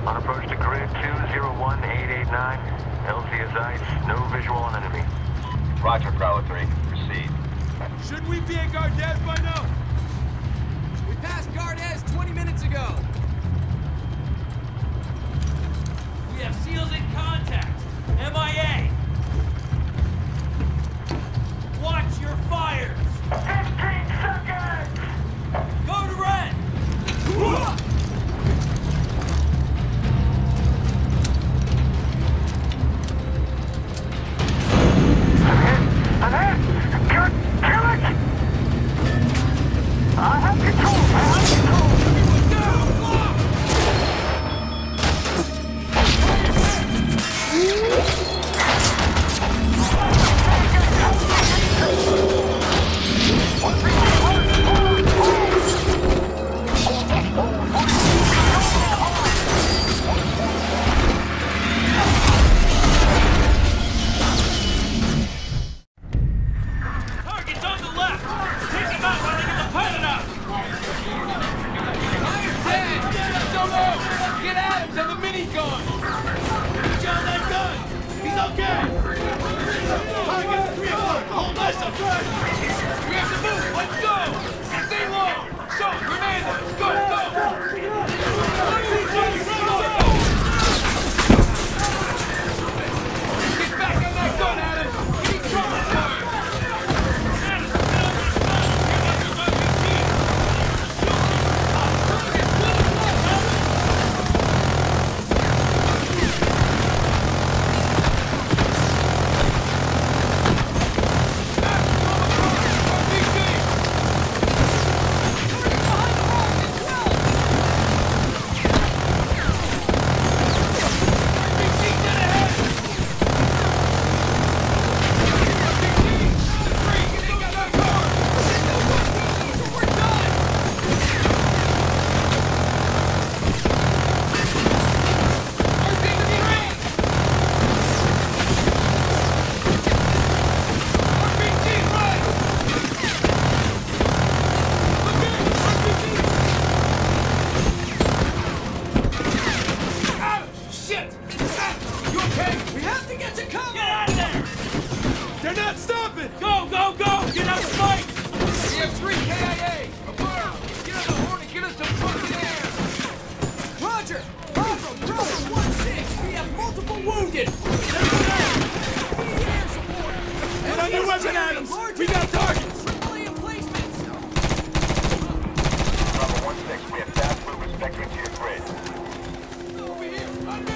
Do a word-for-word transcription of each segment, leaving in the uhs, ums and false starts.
On approach to grid two zero one eight eight nine. L Z is ice, no visual on enemy. Roger, Prowler three. Proceed. Shouldn't we be at Gardez by now? We passed Gardez twenty minutes ago. We have SEALs in contact. M I A. Watch your fires. fifteen seconds! Go to red. I'm hit! I'm hit! Kill it! Kill it! I have control! I have control! Everyone down! Block! Target's on the left. Take him out while I get the pilot out. Fire's dead! Solo! Get Adams on the minigun! John, that gun. He's okay. Target's three o'clock. Hold us up. We have to move! Let's go! Stay low! So, Hernandez! Go, go! Get back on that gun, Adams! Keep throwing fire! They're not stopping! Go, go, go! Get out of fight! We have three K I A! Above! Get on the horn and get us some fucking air! Roger! Bravo! Bravo! one six! We have multiple wounded! Air support! Put on your weapon, Adams! We got targets! Triple emplacements! Bravo one six, we have fast movers vectoring to your grid. Over here! On me!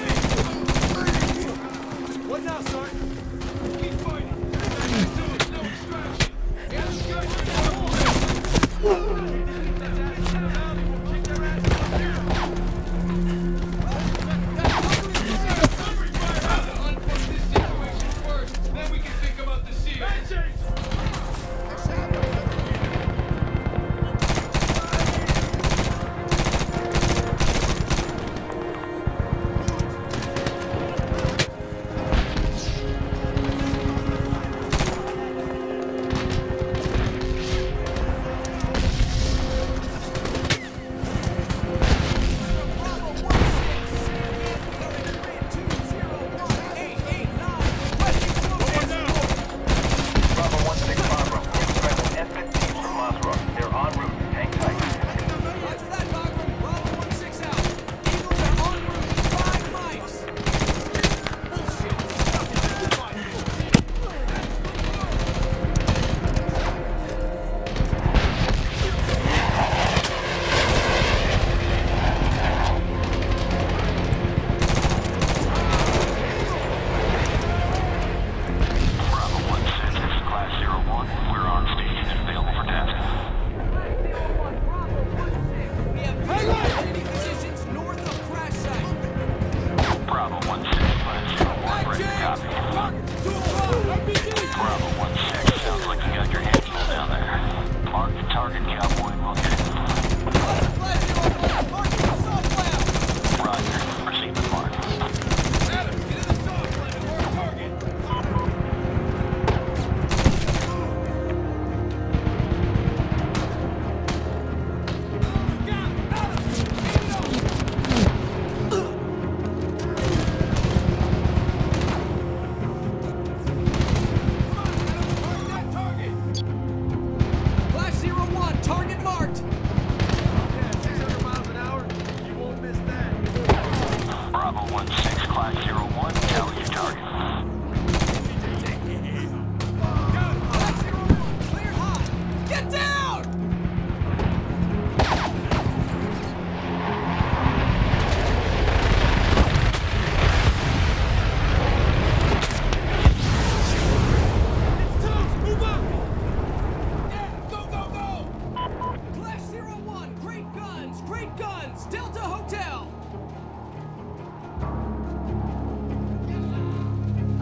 What now, Sergeant? Keep fighting! No distraction! Get us guys in Then we can think about the SEAL.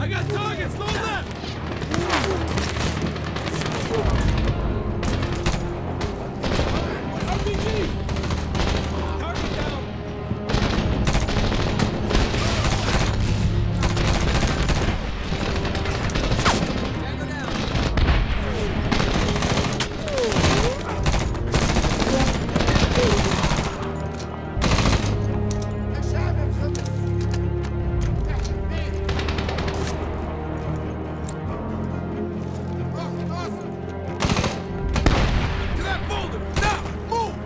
I got targets, low left! R P G! Target down! Tango down. To that boulder! Now! Move!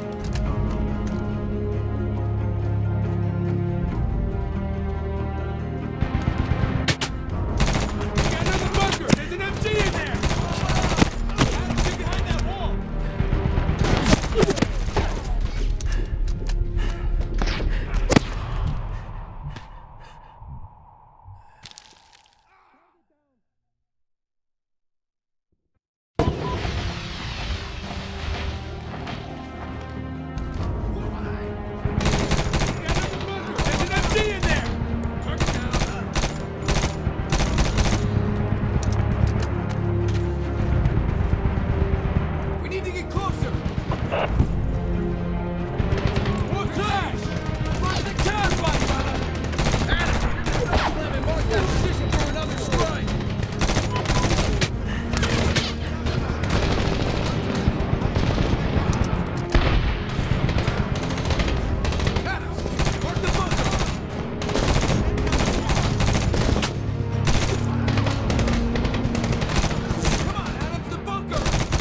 We got another bunker! There's an M G in there! Adams, get behind that wall! We got another bunker! There's an M G in there! Target down! We need to get closer. More clash! Watch the car fight, brother! Let me mark that position for another strike. Adams, mark the bunker! Come on, Adams, the bunker!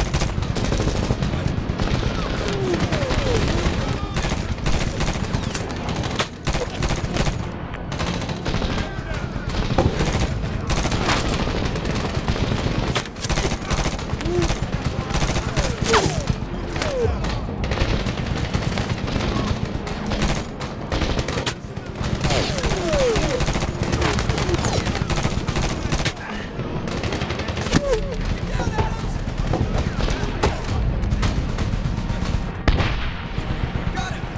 Got him.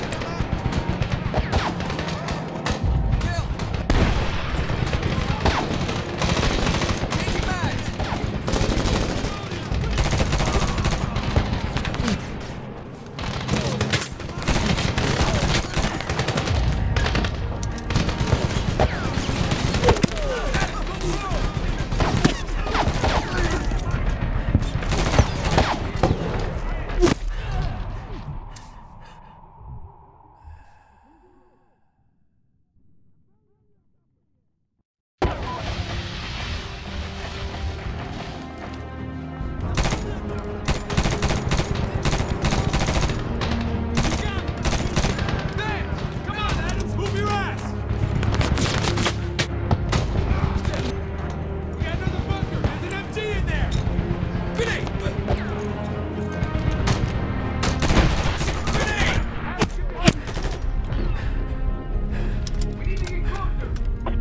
Kill. Changing mags. There! Come on, Adams, move your ass! We got another bunker! There's an M G in there! Grenade! Grenade! We need to get closer.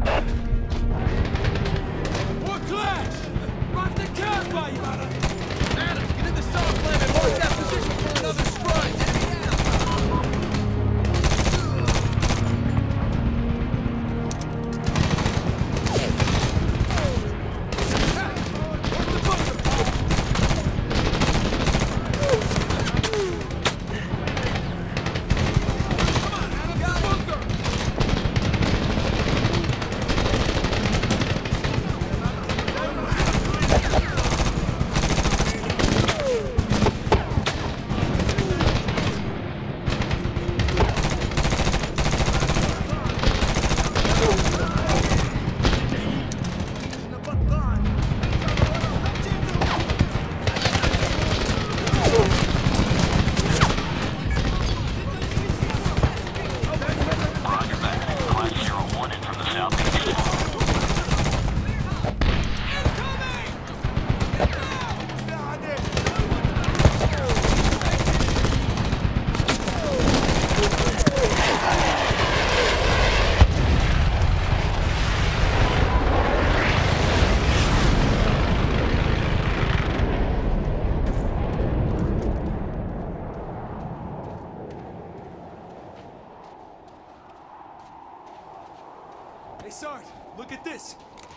More clash! Rock the car fight, brother! Adams, get in the saw flame and mark that position for another strike. Enemy down. Mark the bunker! Come on, Adams, the bunker! Roger back. Class zero one in from the southeast. Hey, Sarge, look at this.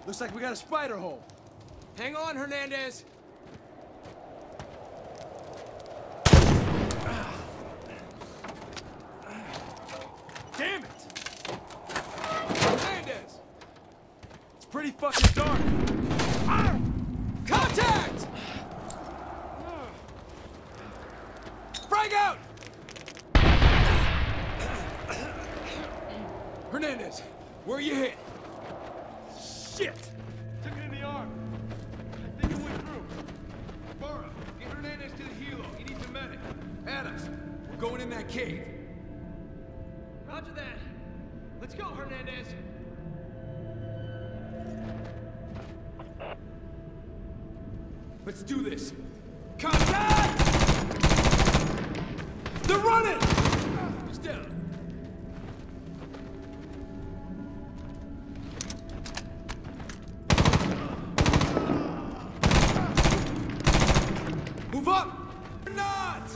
Looks like we got a spider hole. Hang on, Hernandez. Damn it! Hernandez! It's pretty fucking dark. Ah! Contact! Frag out! Hernandez, where you hit? Shit! Took it in the arm. I think it went through. Burrow, get Hernandez to the helo. He needs a medic. Adams, we're going in that cave. Roger that. Let's go, Hernandez. Let's do this. Contact! They're running! He's down. Move up! Not!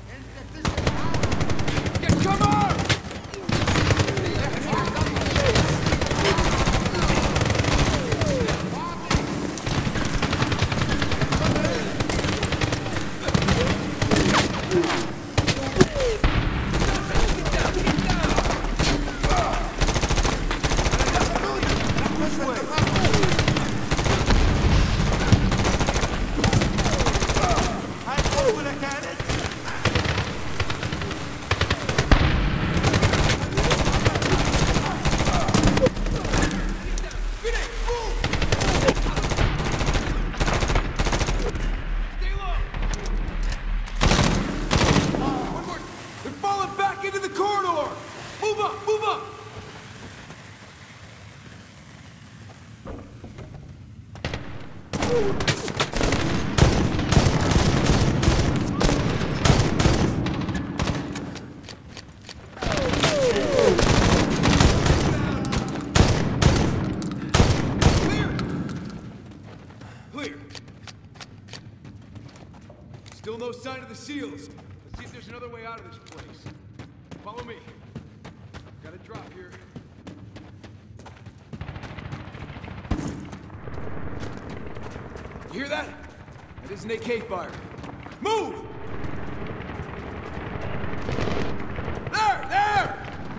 Get cover! Still no sign of the SEALs. Let's see if there's another way out of this place. Follow me. Got a drop here. You hear that? That is an A K fire. Move! There! There!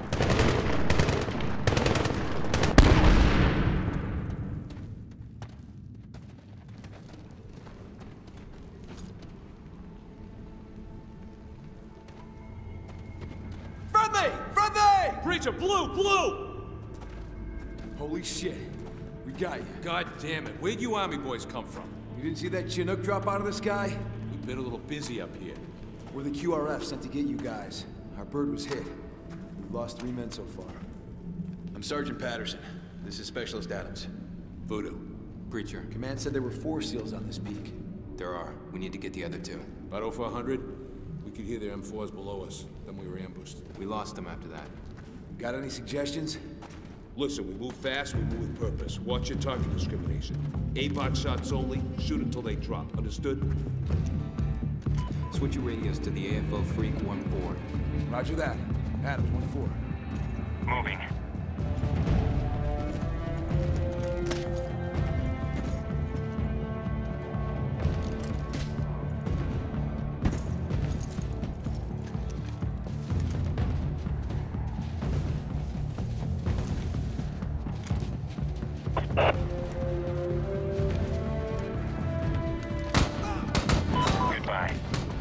Friendly! Friendly! Preacher, blue, blue! Holy shit. We got you. God damn it. Where'd you Army boys come from? You didn't see that Chinook drop out of the sky? We've been a little busy up here. We're the Q R F sent to get you guys. Our bird was hit. We've lost three men so far. I'm Sergeant Patterson. This is Specialist Adams. Voodoo. Preacher. Command said there were four SEALs on this peak. There are. We need to get the other two. About over a hundred. We could hear their M fours below us. Then we were ambushed. We lost them after that. Got any suggestions? Listen, we move fast, we move with purpose. Watch your target discrimination. A-bot shots only. Shoot until they drop. Understood? Switch your radios to the A F O Freak one four. Roger that. Adams, one four. Moving. Goodbye.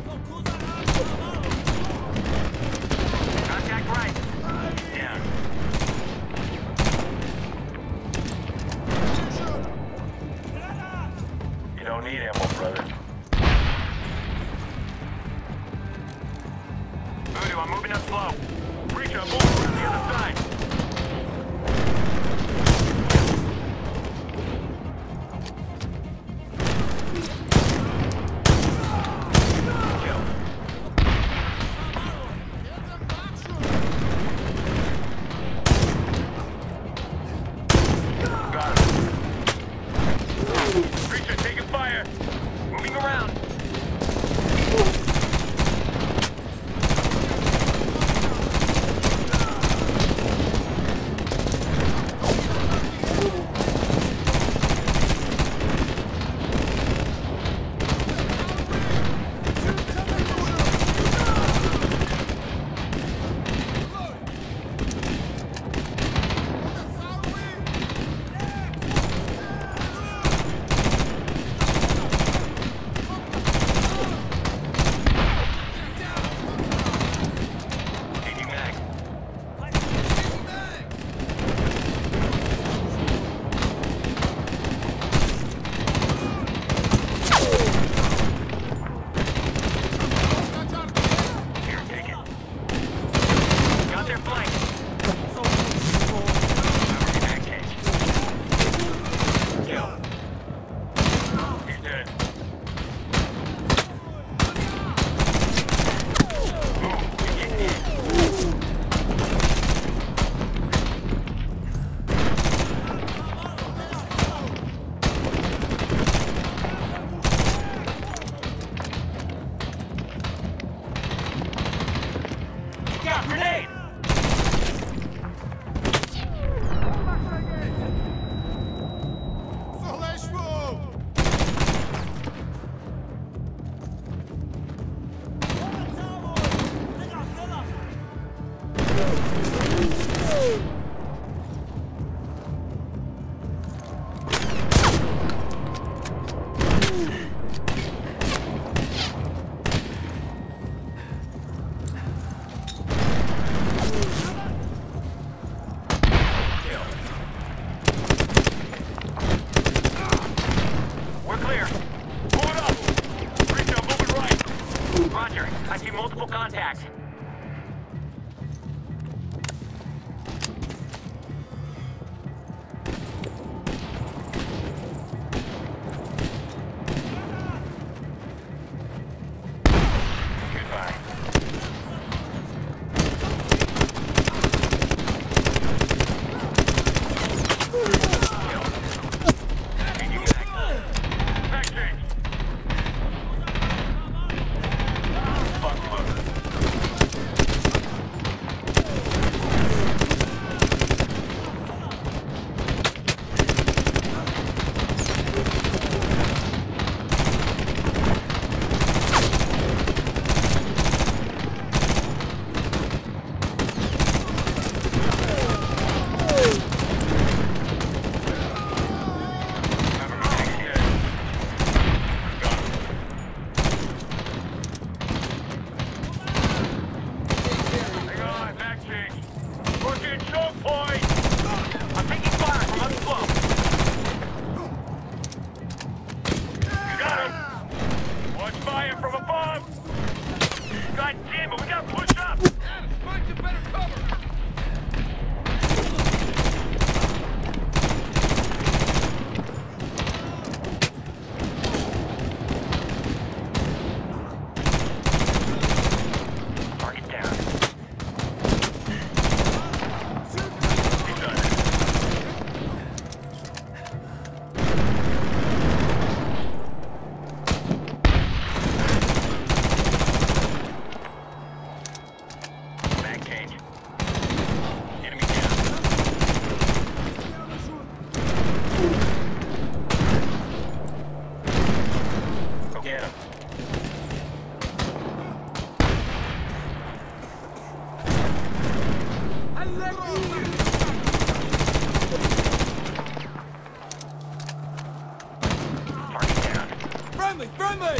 Contact right. Down. You don't need ammo, brother. Voodoo, I'm moving up slow. Reach up, move around the other side. Grenade! I see multiple contacts. Goodbye. Back change. Friendly! Friendly!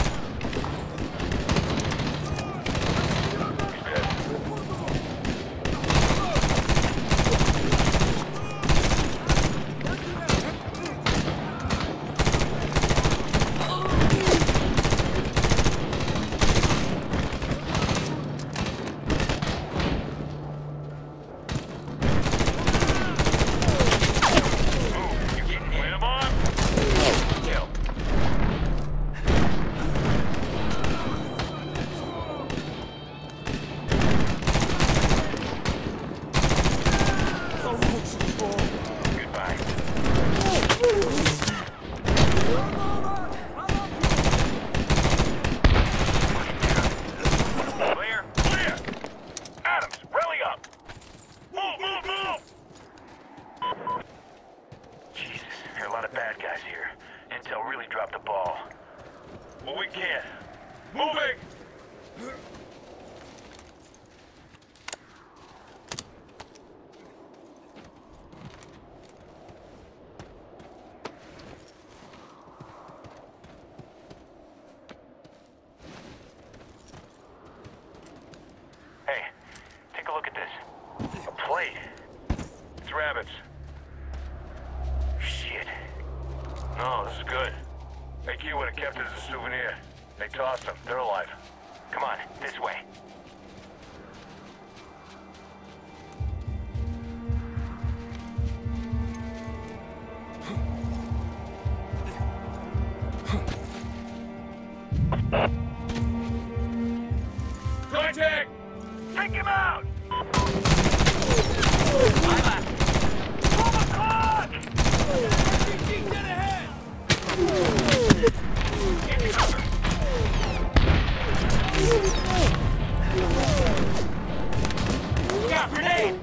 Shit. No, this is good. A Q would have kept it as a souvenir. They tossed them. They're alive. Come on, this way. Contact! Take him out! My left. Pull the clock! R P G dead ahead! Give me cover. out! Grenade!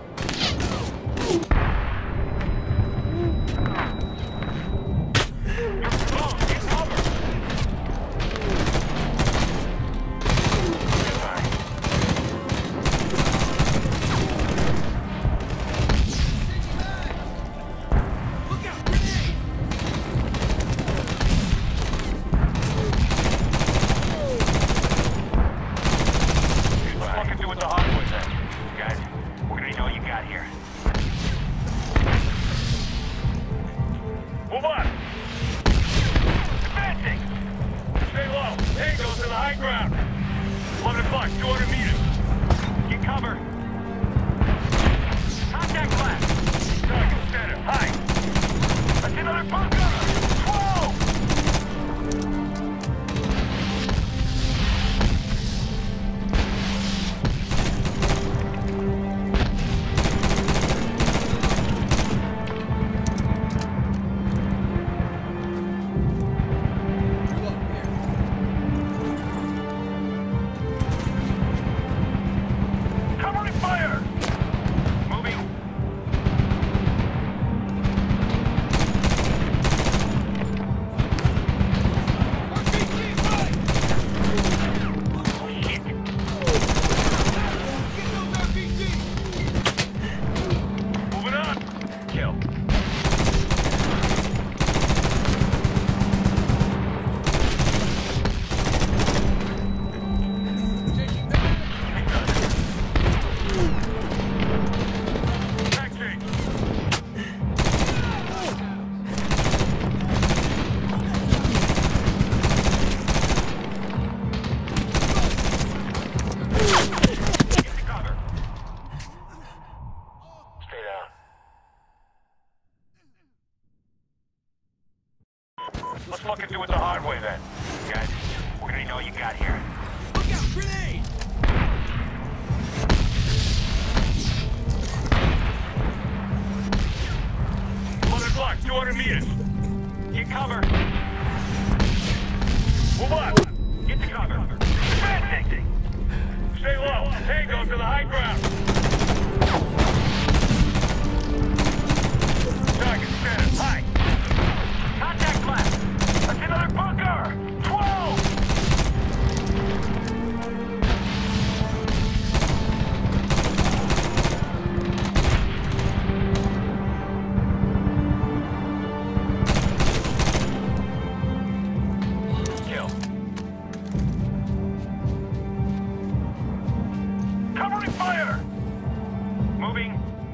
Let's fucking do it the hard way then. Guys, we're gonna know you got here. Look out, grenade! Loaded block, two hundred meters. Get cover. Move on. Get to cover. Advancing. Stay low. Tango to the high ground. Target center. High. Contact left. That's another bunker. twelve. Kill. Covering fire. Moving.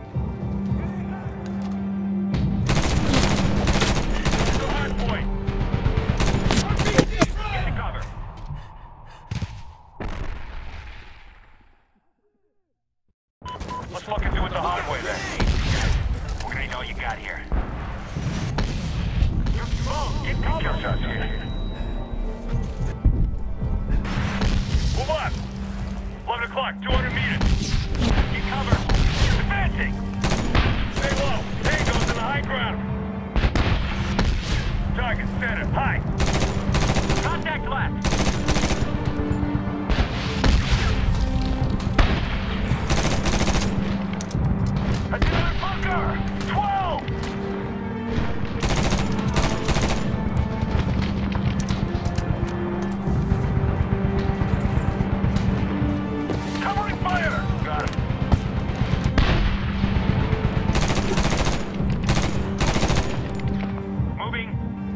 Point. Get to cover. Let's fucking do it the hard way then. We're gonna know you got here. Oh, get cover. Kill shots here. Move on. eleven o'clock, two hundred meters. Get cover. Advancing. Stay low. Tango's in the high ground. Target center. High. Contact left. That's another bunker. twelve. Covering fire. Got him. Moving.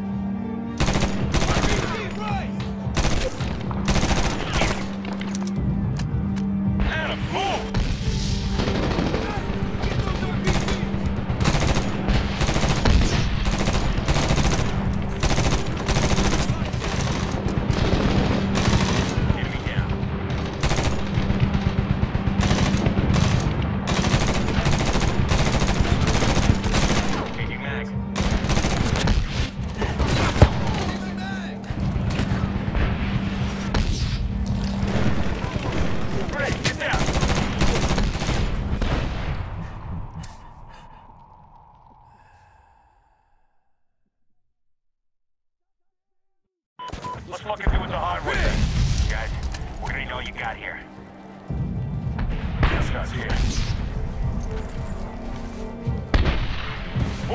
Adam, move! Enemy down. Changing mag. Ready, get down. Let's fucking do it the hard way then. Guys, we're gonna know you got here. Kill shots here.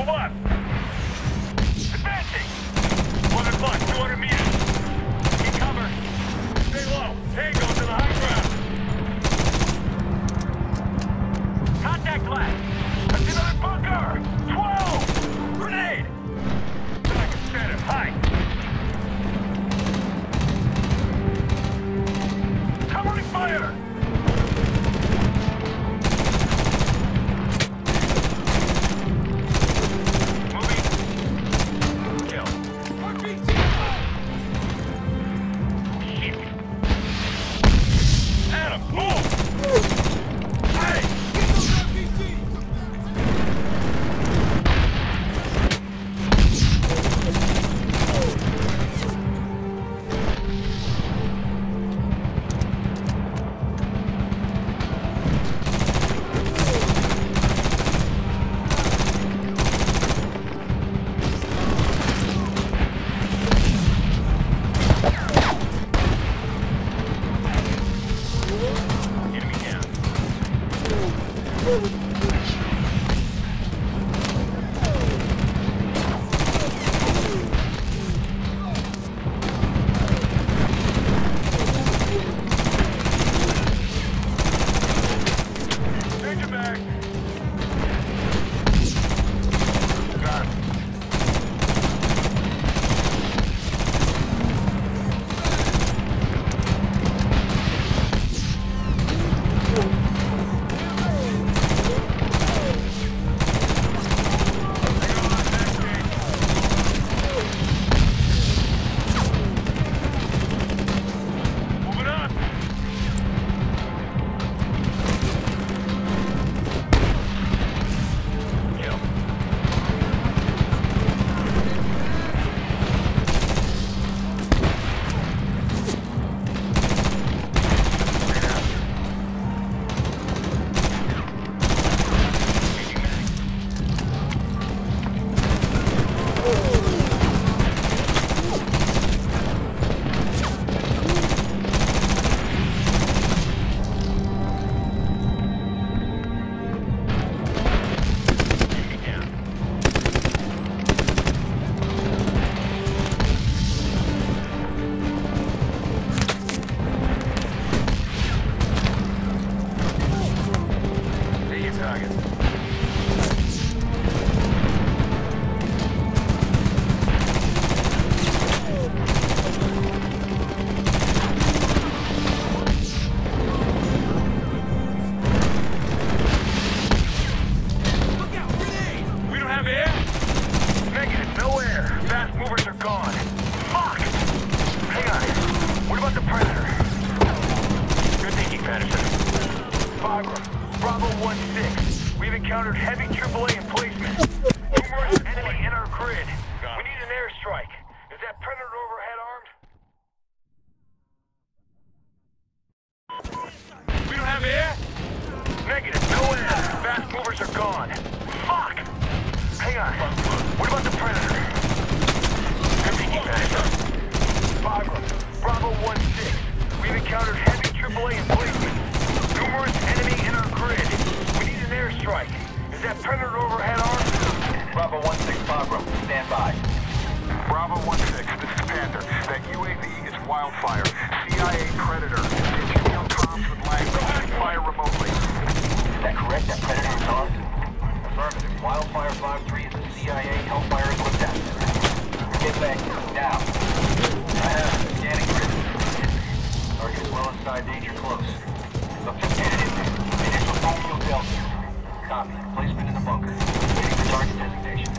Move up! Advancing! One o'clock, two hundred meters. Get cover. Stay low. Tango to the high ground. Contact left. That's another bunker! Twelve! Grenade! Back and center. High. Covering fire! Encountered heavy triple A emplacement. Numerous enemy in our grid. We need an airstrike. Is that Predator overhead armed? We don't have air? Negative. No air. Fast movers are gone. Fuck! Hang on. What about the Predator? Good thinking, Predator. Bagram, Bravo one six. We've encountered heavy triple A emplacement. Numerous enemy in our grid. We need an airstrike. Is that Predator overhead armed? Bravo one six, Bagram, stand by. Bravo one six, this is Panther. That U A V is Wildfire. C I A Predator. Get you on comms with language. Fire remotely. Is that correct? That Predator is armed? Affirmative. Wildfire five three is a C I A Hellfire equipped asset. Get back now. I have scanning grid. Target is well inside, danger close. Sophisticated initial Romeo Delta. Copy. Placement in the bunker. Waiting for target designation.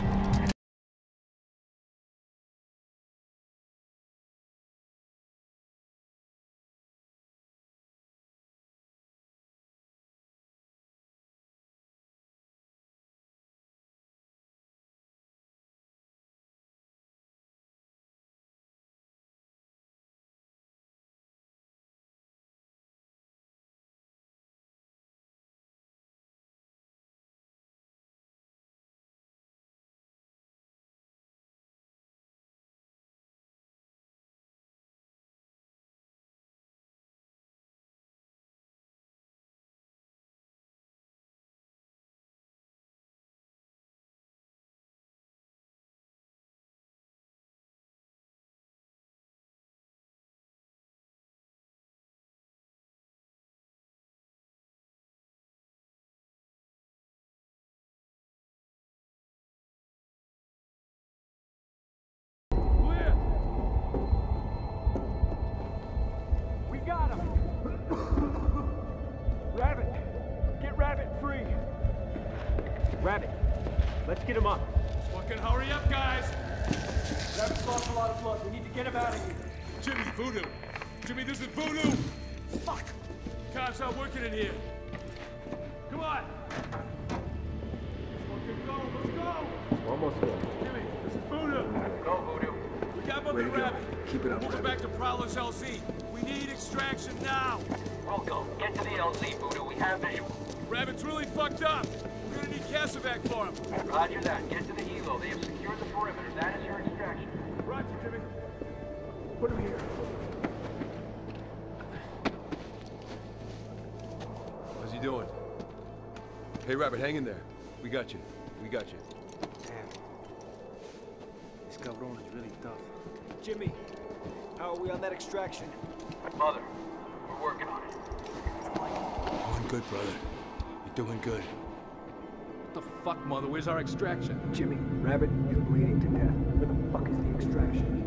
free. Rabbit, let's get him up. Fucking hurry up, guys! Rabbit's lost a lot of blood. We need to get him out of here. Jimmy, Voodoo! Jimmy, this is Voodoo! Fuck! Cops aren't working in here. Come on! Let's fucking go, let's go! Almost there. Jimmy, this is Voodoo! Go, Voodoo. We got him up in Rabbit. Keep it up, Moving back to Prowler's L Z. We need extraction now! We'll go. Get to the L Z, Voodoo. We have visual. Rabbit's really fucked up. We're gonna need Casevac for him. Roger that. Get to the helo. They have secured the perimeter. That is your extraction. Roger, Jimmy. Put him here. How's he doing? Hey, Rabbit, hang in there. We got you. We got you. Damn. This cabron is really tough. Jimmy, how are we on that extraction? Mother, we're working on it. Doing good, brother. You're doing good. What the fuck, Mother? Where's our extraction? Jimmy, Rabbit is bleeding to death. Where the fuck is the extraction?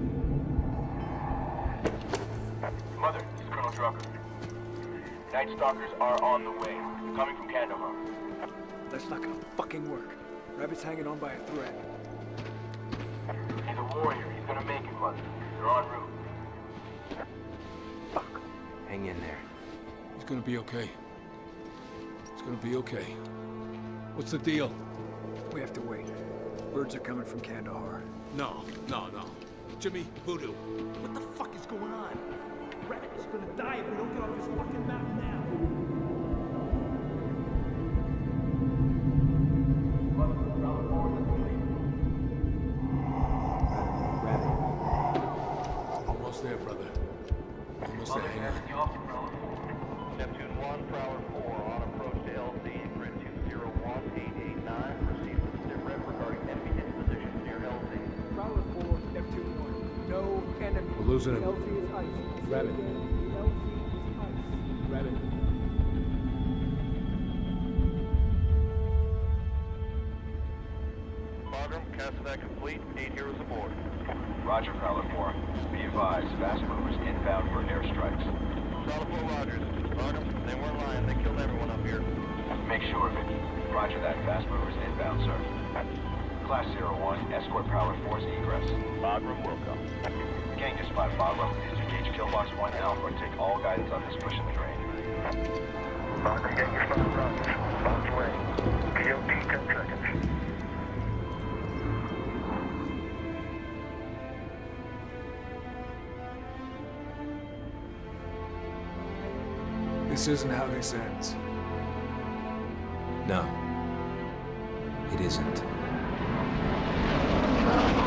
Mother, this is Colonel Drucker. Night Stalkers are on the way. Coming from Kandahar. That's not gonna fucking work. Rabbit's hanging on by a thread. He's a warrior. He's gonna make it, Mother. They're en route. Fuck. Hang in there. He's gonna be okay. He's gonna be okay. What's the deal? We have to wait. Birds are coming from Kandahar. No, no, no. Jimmy, Voodoo. What the fuck is going on? Rabbit is gonna die if we don't get off this fucking mountain now. Almost there, brother. Almost there. Hang on. Neptune one, Prowler four, on approach to L Z, grid two zero one eight eight nine. Proceed with sit rep regarding enemy disposition near L Z. Prowler four, Neptune one. No enemy. We're losing him. L Z is ice. Rabbit. L Z is ice. Rabbit. Bagram, Casevac complete, eight heroes aboard. Roger, Prowler four. Be advised, fast movers inbound for airstrikes. Solid four Rogers. Bagram, they weren't lying, they killed everyone up here. Make sure of it. Roger that. Fast movers inbound, sir. Class zero one, escort Prowler four's egress. Bagram will come. Gang to spot Bagram. Disengage Killbox one Alpha and take all guidance on this push in the grain. Bagram, gang to spot Rogers. Bomb's away. K O T ten seconds. This isn't how this ends. No. It isn't.